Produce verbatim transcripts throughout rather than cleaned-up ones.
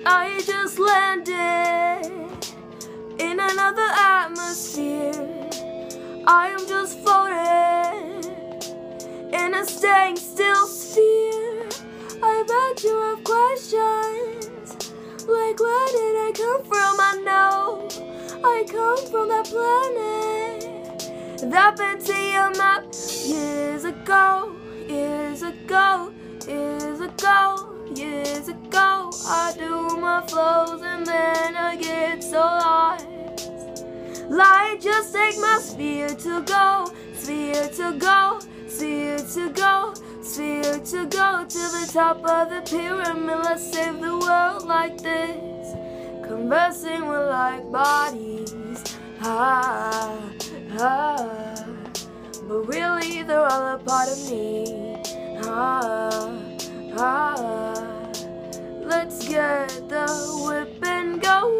I just landed in another atmosphere. I am just floating in a staying still sphere. I bet you have questions like, where did I come from? I know I come from that planet that been to your map years ago, years ago, years ago, years ago. I do my flows and then I get so lost. Light, just take my sphere to go, sphere to go, sphere to go, sphere to go to the top of the pyramid. Let's save the world like this, conversing with like bodies. Ah, ah, but really they're all a part of me. Ah, ah, let's get the whip and go,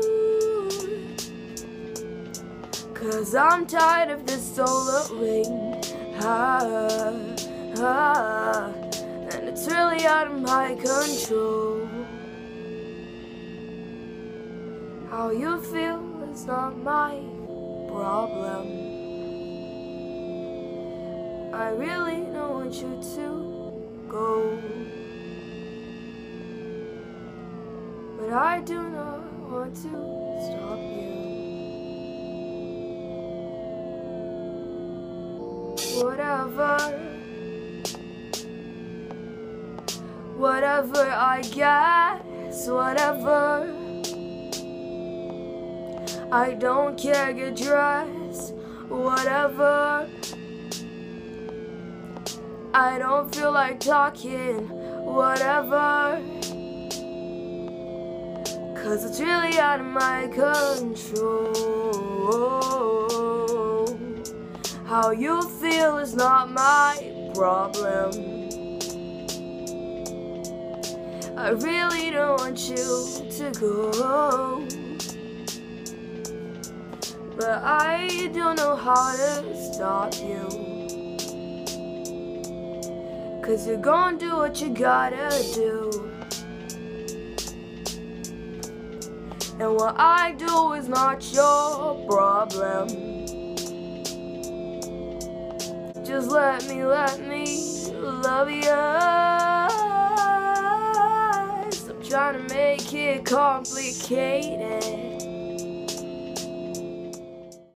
'cause I'm tired of this solar ring. Ah, ah, and it's really out of my control. How you feel is not my problem. I really don't want you to go, but I do not want to stop you. Whatever, whatever, I guess, whatever. I don't care, get dressed, whatever. I don't feel like talking, whatever, 'cause it's really out of my control. How you feel is not my problem. I really don't want you to go, but I don't know how to stop you, 'cause you're gonna do what you gotta do, and what I do is not your problem. Just let me, let me love you. Stop trying to make it complicated.